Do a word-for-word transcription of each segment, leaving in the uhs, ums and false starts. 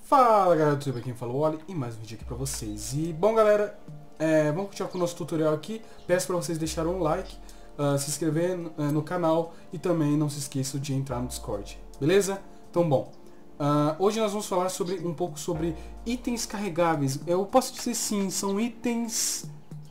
Fala galera do YouTube, quem falou Oli e mais um vídeo aqui pra vocês. E bom galera, é, vamos continuar com o nosso tutorial aqui. Peço pra vocês deixarem um like, uh, se inscrever no, uh, no canal e também não se esqueçam de entrar no Discord, beleza? Então bom, uh, hoje nós vamos falar sobre, um pouco sobre itens carregáveis. Eu posso dizer sim, são itens...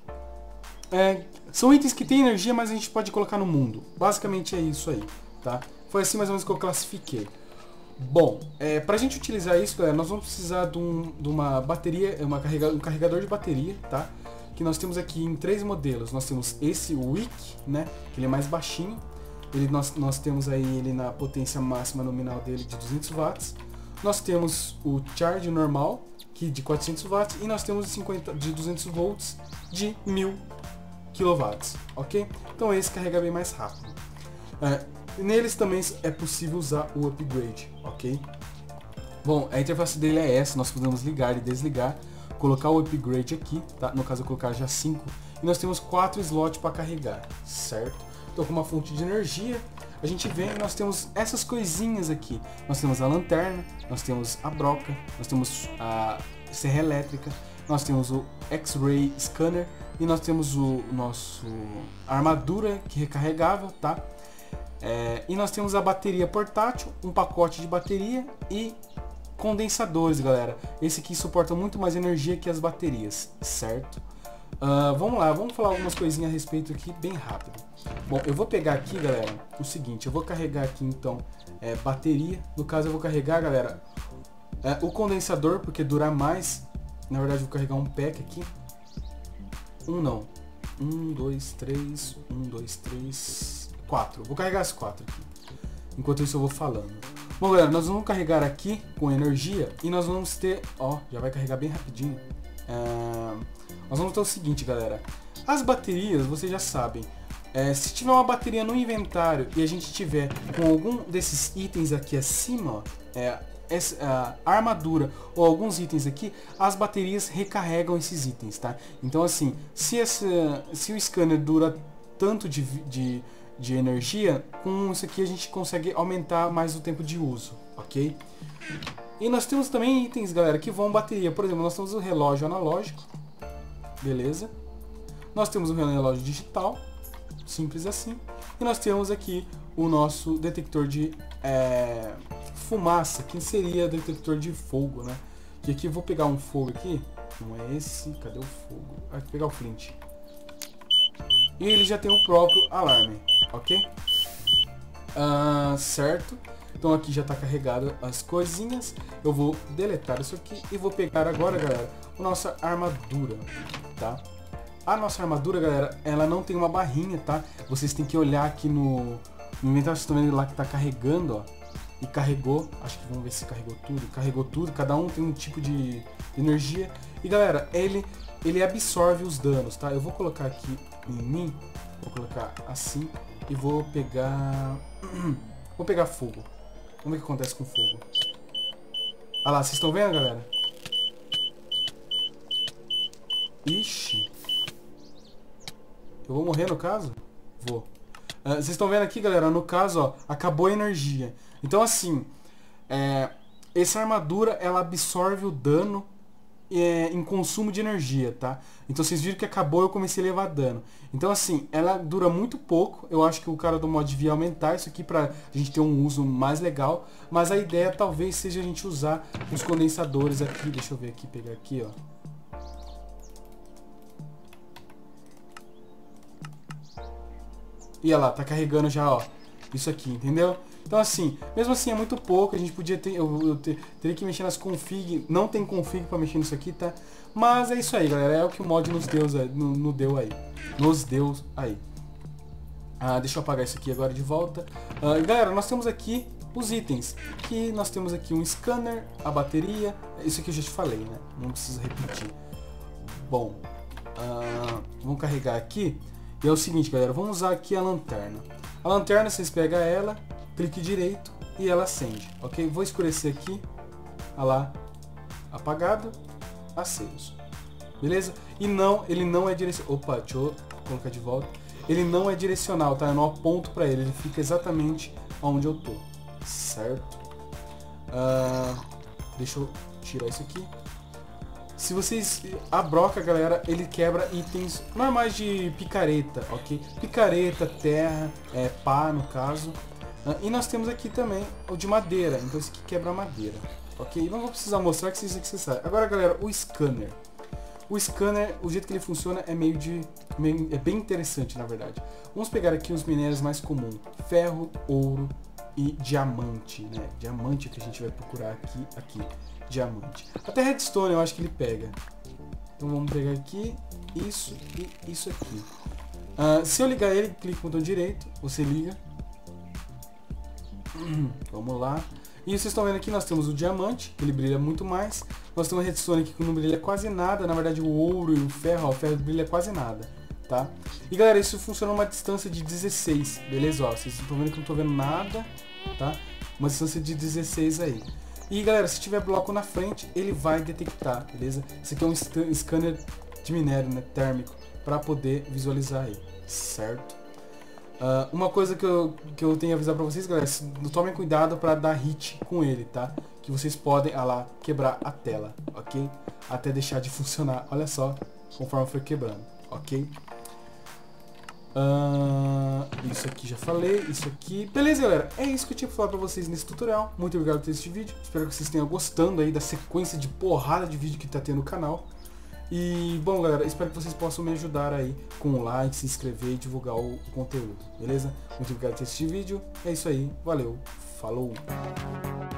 É, são itens que têm energia, mas a gente pode colocar no mundo. Basicamente é isso aí, tá? Foi assim mais ou menos que eu classifiquei. Bom, é, para a gente utilizar isso, galera, nós vamos precisar de, um, de uma bateria, uma carrega, um carregador de bateria, tá? Que nós temos aqui em três modelos. Nós temos esse Wick, né? Que ele é mais baixinho. Ele, nós, nós temos aí ele na potência máxima nominal dele de duzentos watts. Nós temos o Charge normal, que de quatrocentos watts, e nós temos cinquenta, de duzentos volts de mil quilowatts, ok? Então esse carrega bem mais rápido. É, neles também é possível usar o upgrade, ok? Bom, a interface dele é essa, nós podemos ligar e desligar, colocar o upgrade aqui, tá? No caso eu colocar já cinco, e nós temos quatro slots para carregar, certo? Então com uma fonte de energia, a gente vem e nós temos essas coisinhas aqui. Nós temos a lanterna, nós temos a broca, nós temos a serra elétrica, nós temos o X-Ray Scanner e nós temos o nosso armadura que é recarregável, tá? É, e nós temos a bateria portátil, um pacote de bateria e condensadores, galera. Esse aqui suporta muito mais energia que as baterias, certo? Uh, vamos lá, vamos falar algumas coisinhas a respeito aqui bem rápido. Bom, eu vou pegar aqui, galera, o seguinte, eu vou carregar aqui então é, bateria. No caso eu vou carregar, galera, é, o condensador, porque dura mais. Na verdade eu vou carregar um pack aqui. Um não. Um, dois, três. Um, dois, três. Quatro. Vou carregar as quatro aqui. Enquanto isso eu vou falando. Bom galera, nós vamos carregar aqui com energia. E nós vamos ter... Ó, já vai carregar bem rapidinho. É, nós vamos ter o seguinte, galera. As baterias, vocês já sabem. É, se tiver uma bateria no inventário e a gente tiver com algum desses itens aqui acima, ó, é, essa, a armadura ou alguns itens aqui, as baterias recarregam esses itens, tá? Então assim, se, essa, se o scanner dura tanto de, de, de energia, com isso aqui a gente consegue aumentar mais o tempo de uso, ok? E nós temos também itens, galera, que vão bateria. Por exemplo, nós temos o relógio analógico, beleza? Nós temos o relógio digital, simples assim. E nós temos aqui o nosso detector de é, fumaça, que seria detector de fogo, né? Que aqui eu vou pegar um fogo aqui. Não é esse, cadê o fogo? Ah, vou pegar o flint. E ele já tem o próprio alarme, ok? Ah, certo. Então aqui já está carregado as coisinhas. Eu vou deletar isso aqui e vou pegar agora, galera, a nossa armadura, tá? A nossa armadura, galera, ela não tem uma barrinha, tá? Vocês têm que olhar aqui no, no inventário, vocês estão vendo lá que tá carregando, ó. E carregou, acho que vamos ver se carregou tudo. Carregou tudo, cada um tem um tipo de energia. E galera, ele, ele absorve os danos, tá? Eu vou colocar aqui em mim, vou colocar assim e vou pegar... vou pegar fogo. Vamos ver o que acontece com fogo. Ah lá, vocês estão vendo, galera? Ixi. Eu vou morrer no caso? Vou. Uh, vocês estão vendo aqui, galera? No caso, ó, acabou a energia. Então, assim, é, essa armadura, ela absorve o dano é, em consumo de energia, tá? Então, vocês viram que acabou, eu comecei a levar dano. Então, assim, ela dura muito pouco. Eu acho que o cara do mod devia aumentar isso aqui pra gente ter um uso mais legal. Mas a ideia, talvez, seja a gente usar os condensadores aqui. Deixa eu ver aqui, pegar aqui, ó. E olha lá, tá carregando já, ó, isso aqui, entendeu? Então assim, mesmo assim é muito pouco, a gente podia ter, eu, eu ter, teria que mexer nas config, não tem config pra mexer nisso aqui, tá? Mas é isso aí, galera, é o que o mod nos deu, no, no deu aí, nos deu aí. Ah, deixa eu apagar isso aqui agora de volta. Ah, galera, nós temos aqui os itens, que nós temos aqui um scanner, a bateria, isso aqui eu já te falei, né? Não precisa repetir. Bom, ah, vamos carregar aqui. E é o seguinte, galera, vamos usar aqui a lanterna. A lanterna, vocês pegam ela, clique direito e ela acende, ok? Vou escurecer aqui, olha lá, apagado, aceso, beleza? E não, ele não é direcional, opa, deixa eu colocar de volta. Ele não é direcional, tá? Eu não aponto pra ele, ele fica exatamente onde eu tô, certo? Uh, deixa eu tirar isso aqui. Se vocês... A broca, galera, ele quebra itens normais de picareta, ok? Picareta, terra, é, pá, no caso. E nós temos aqui também o de madeira, então esse aqui quebra madeira, ok? Não vou precisar mostrar que isso aqui você sabe. Agora, galera, o scanner. O scanner, o jeito que ele funciona é meio de... Meio, é bem interessante, na verdade. Vamos pegar aqui os minérios mais comuns. Ferro, ouro e diamante, né? Diamante que a gente vai procurar aqui, aqui. Diamante. Até redstone eu acho que ele pega. Então vamos pegar aqui, isso e isso aqui. Uh, se eu ligar ele, clique com o botão direito, você liga. Vamos lá. E vocês estão vendo aqui, nós temos o diamante, que ele brilha muito mais. Nós temos a redstone aqui que não brilha quase nada. Na verdade o ouro e o ferro, ó, o ferro brilha quase nada, tá? E galera, isso funciona numa distância de dezesseis, beleza? Ó, vocês estão vendo que eu não estou vendo nada, tá? Uma distância de dezesseis aí. E galera, se tiver bloco na frente, ele vai detectar, beleza? Esse aqui é um scanner de minério, né, térmico, para poder visualizar aí, certo? Uh, uma coisa que eu, que eu tenho a avisar para vocês, galera, tomem cuidado para dar hit com ele, tá? Que vocês podem, ah lá, quebrar a tela, ok? Até deixar de funcionar, olha só, conforme foi quebrando, ok? Uh, isso aqui já falei, isso aqui. Beleza, galera, é isso que eu tinha que falar pra vocês nesse tutorial. Muito obrigado por ter assistido vídeo. Espero que vocês tenham gostando aí da sequência de porrada de vídeo que tá tendo no canal. E, bom, galera, espero que vocês possam me ajudar aí com o like, se inscrever e divulgar o, o conteúdo, beleza? Muito obrigado por ter assistido vídeo. É isso aí, valeu, falou!